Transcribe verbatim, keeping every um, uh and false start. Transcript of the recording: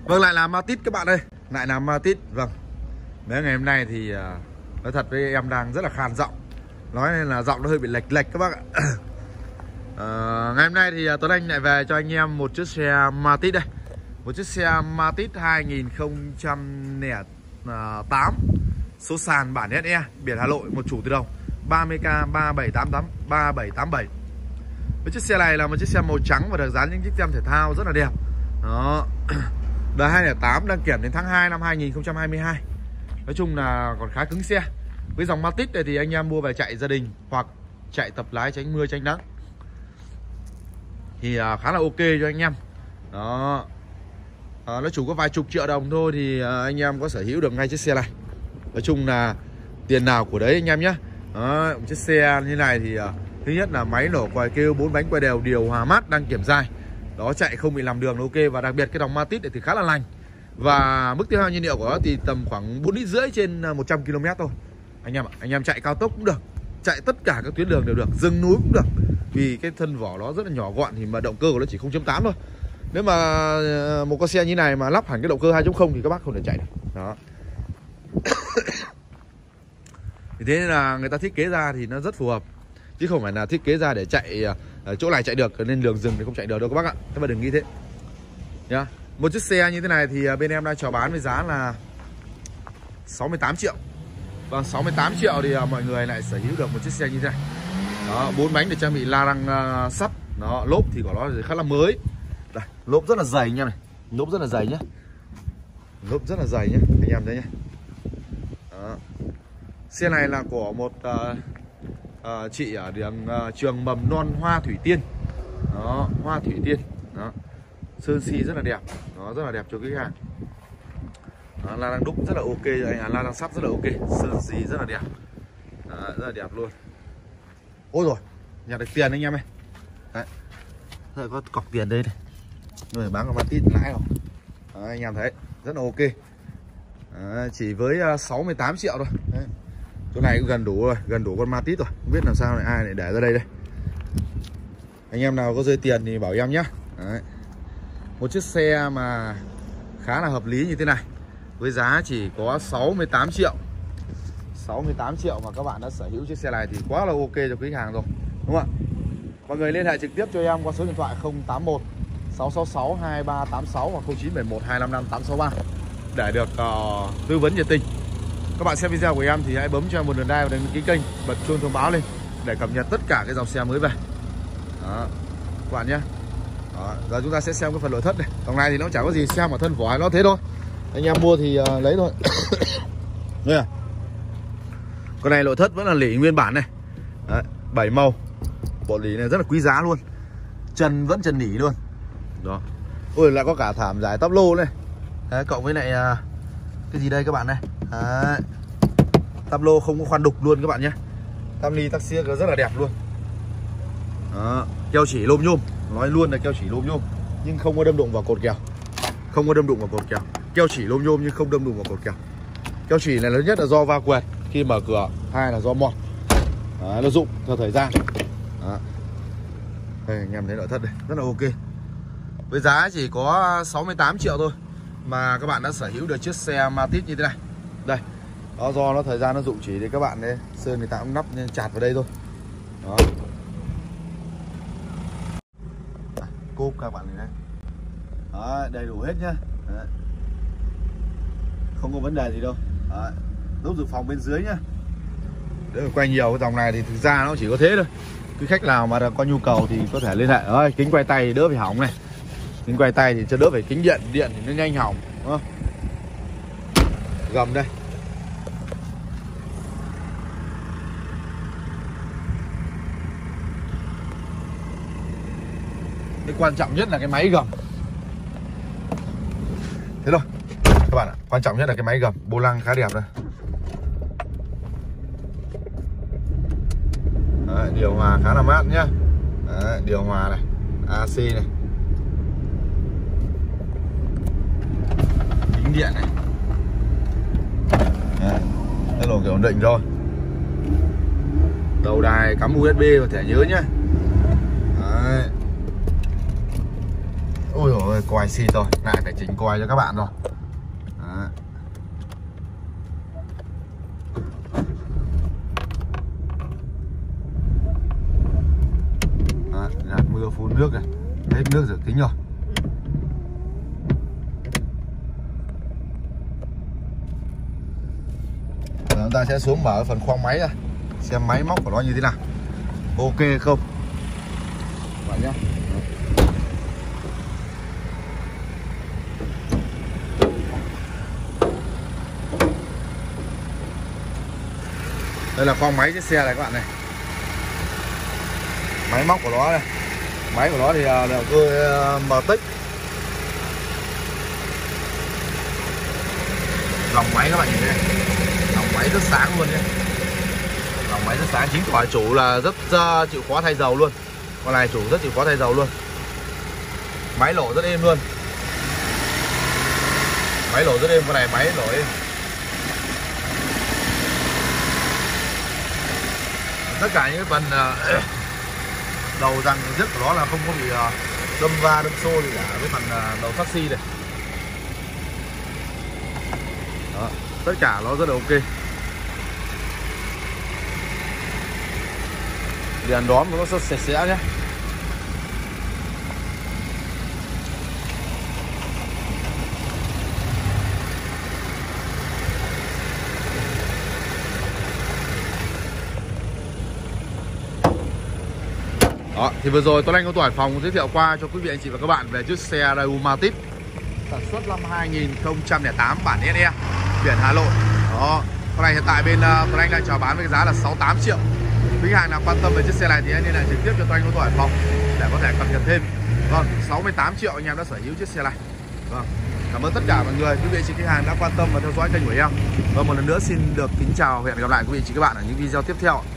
Vâng, lại là Matiz các bạn ơi, lại là Matiz. Vâng, mấy ngày hôm nay thì uh, nói thật với em đang rất là khàn giọng, nói nên là giọng nó hơi bị lệch lệch các bác ạ. uh, Ngày hôm nay thì uh, Tuấn Anh lại về cho anh em một chiếc xe Matiz đây, một chiếc xe Matiz hai nghìn không trăm lẻ tám, số sàn bản ét e, biển Hà Nội, một chủ tự động, ba mươi K ba bảy tám tám ba bảy tám bảy. Với chiếc xe này là một chiếc xe màu trắng và được dán những chiếc tem thể thao rất là đẹp. Đó. Đời hai không không tám, đăng kiểm đến tháng hai năm hai nghìn không trăm hai mươi hai. Nói chung là còn khá cứng xe. Với dòng Matiz này thì anh em mua về chạy gia đình hoặc chạy tập lái tránh mưa tránh nắng thì khá là ok cho anh em. Đó. À, nó chủ có vài chục triệu đồng thôi thì anh em có sở hữu được ngay chiếc xe này. Nói chung là tiền nào của đấy anh em nhé. Đó, một chiếc xe như này thì thứ nhất là máy nổ còi kêu, bốn bánh quay đều, điều hòa mát, đăng kiểm dai. Đó, chạy không bị làm đường ok. Và đặc biệt cái dòng Matiz này thì khá là lành. Và mức tiêu hao nhiên liệu của nó thì tầm khoảng bốn lít rưỡi trên một trăm ki lô mét thôi. Anh em ạ, anh em chạy cao tốc cũng được, chạy tất cả các tuyến đường đều được, rừng núi cũng được. Vì cái thân vỏ nó rất là nhỏ gọn thì mà động cơ của nó chỉ không chấm tám thôi. Nếu mà một con xe như này mà lắp hẳn cái động cơ hai chấm không thì các bác không thể chạy được. Đó. Thì thế nên là người ta thiết kế ra thì nó rất phù hợp, chứ không phải là thiết kế ra để chạy ở chỗ này chạy được nên đường rừng thì không chạy được đâu các bác ạ. Các bạn đừng nghĩ thế nhá. Một chiếc xe như thế này thì bên em đang chào bán với giá là sáu mươi tám triệu. Và sáu mươi tám triệu thì mọi người lại sở hữu được một chiếc xe như thế này. Đó, bốn bánh được trang bị la răng uh, sắt. Đó, lốp thì của nó thì khá là mới. Đây, lốp rất là dày nha này, lốp rất là dày nhá, lốp rất là dày nhá anh em thấy nhá. Đó. Xe này là của một uh, uh, chị ở đường uh, trường mầm non Hoa Thủy Tiên. Đó, Hoa Thủy Tiên. Đó, sơn xi rất là đẹp, nó rất là đẹp cho khách hàng. Đó, la răng đúc rất là ok cho anh, à, la răng sắt rất là ok, sơn xi rất là đẹp. Đó, rất là đẹp luôn. Ôi rồi, nhặt được tiền anh em ơi. Đấy, rồi có cọc tiền đây này, người bán con Matiz lãi rồi. Đó, anh em thấy rất là ok. Đó, chỉ với sáu mươi tám triệu thôi. Đấy. Chỗ này cũng gần đủ rồi, gần đủ con Matiz rồi. Không biết làm sao lại ai lại để ra đây đây. Anh em nào có rơi tiền thì bảo em nhé. Đấy. Một chiếc xe mà khá là hợp lý như thế này, với giá chỉ có sáu mươi tám triệu. sáu mươi tám triệu mà các bạn đã sở hữu chiếc xe này thì quá là ok cho khách hàng rồi, đúng không ạ? Mọi người liên hệ trực tiếp cho em qua số điện thoại không tám một sáu sáu sáu hai ba tám sáu hoặc không chín bảy một hai năm năm tám sáu ba để được uh, tư vấn nhiệt tình. Các bạn xem video của em thì hãy bấm cho em một lượt like và đăng ký kênh, bật chuông thông báo lên để cập nhật tất cả cái dòng xe mới về. Đó, các bạn nhé. Đó, giờ chúng ta sẽ xem cái phần nội thất này. Dòng này thì nó chả có gì xem, mà thân vỏ nó thế thôi. Anh em mua thì uh, lấy thôi. Đây à. Con này nội thất vẫn là lỉ nguyên bản này. Đấy, bảy màu. Bộ lỉ này rất là quý giá luôn. Chân vẫn chân lỉ luôn. Đó. Ôi, lại có cả thảm giải tắp lô này. Đấy, cộng với lại uh, cái gì đây các bạn này. Đấy. Tắp lô không có khoan đục luôn các bạn nhé. Tam ly tắc xia rất là đẹp luôn. Đó, keo chỉ lôm nhôm, nói luôn là keo chỉ lôm nhôm nhưng không có đâm đụng vào cột kèo. Không có đâm đụng vào cột kèo. Keo chỉ lôm nhôm nhưng không đâm đụng vào cột kèo. Keo chỉ này lớn nhất là do va quẹt khi mở cửa, hai là do mọt. Đó, nó rụng theo thời gian. Đó. Đây anh em thấy nội thất đây, rất là ok. Với giá chỉ có sáu mươi tám triệu thôi mà các bạn đã sở hữu được chiếc xe Matiz như thế này. Đây. Đó, do nó thời gian nó rụng chỉ thì các bạn đấy, sơn người ta cũng nắp nên chạt vào đây thôi. Đó. À, cốp các bạn này. Đó, đầy đủ hết nhá. Đấy. Không có vấn đề gì đâu. Đấy. Lốp dự phòng bên dưới nhá. Đấy, quay nhiều cái dòng này thì thực ra nó chỉ có thế thôi. Cái khách nào mà có nhu cầu thì có thể liên hệ. Đấy, kính quay tay đỡ phải hỏng này. Kính quay tay thì cho đỡ phải kính điện, điện thì nó nhanh hỏng, đúng không? Gầm đây. Cái quan trọng nhất là cái máy gầm. Thế thôi các bạn ạ, quan trọng nhất là cái máy gầm, vô lăng khá đẹp đây. Đấy, điều hòa khá là mát nhá. Đấy, điều hòa này, a xê này, kính điện này. Đấy, đây là kiểu ổn định rồi. Đầu đài cắm u ét bê và thẻ nhớ nhá. Đấy. Ôi dồi tôi coi xi rồi, lại phải chỉnh coi cho các bạn rồi. Đó. Đó, là mưa phun nước này, hết nước rửa kính rồi. Rồi chúng ta sẽ xuống mở phần khoang máy ra, xem máy móc của nó như thế nào, ok không. Vậy nhá. Đây là khoang máy chiếc xe này các bạn này. Máy móc của nó này. Máy của nó thì là cơ em tê. Lòng máy các bạn nhìn đây. Lòng máy rất sáng luôn nhé. Lòng máy rất sáng, chính tỏi chủ là rất uh, chịu khó thay dầu luôn. Con này chủ rất chịu khó thay dầu luôn. Máy nổ rất êm luôn. Máy nổ rất êm, con này máy nổ êm. Tất cả những cái phần uh, đầu rằng dứt của nó là không có bị uh, đâm va đâm xô gì cả. Cái phần uh, đầu taxi này. Đó, tất cả nó rất là ok. Đèn đóm của nó rất sạch sẽ nhé. Đó, thì vừa rồi Tuấn Anh có tuổi Hải Phòng giới thiệu qua cho quý vị anh chị và các bạn về chiếc xe Daewoo Matiz sản xuất năm hai nghìn không trăm lẻ tám bản ét e, biển Hà Nội. Đó, con này hiện tại bên uh, Tuấn Anh đang chào bán với giá là sáu mươi tám triệu. Quý khách hàng nào quan tâm về chiếc xe này thì hãy liên hệ trực tiếp cho Tuấn Anh có tuổi Hải Phòng để có thể cập nhật thêm. Vâng, sáu mươi tám triệu anh em đã sở hữu chiếc xe này. Vâng, cảm ơn tất cả mọi người, quý vị chị khách hàng đã quan tâm và theo dõi kênh của em. Vâng, một lần nữa xin được kính chào và hẹn gặp lại quý vị chị các bạn ở những video tiếp theo.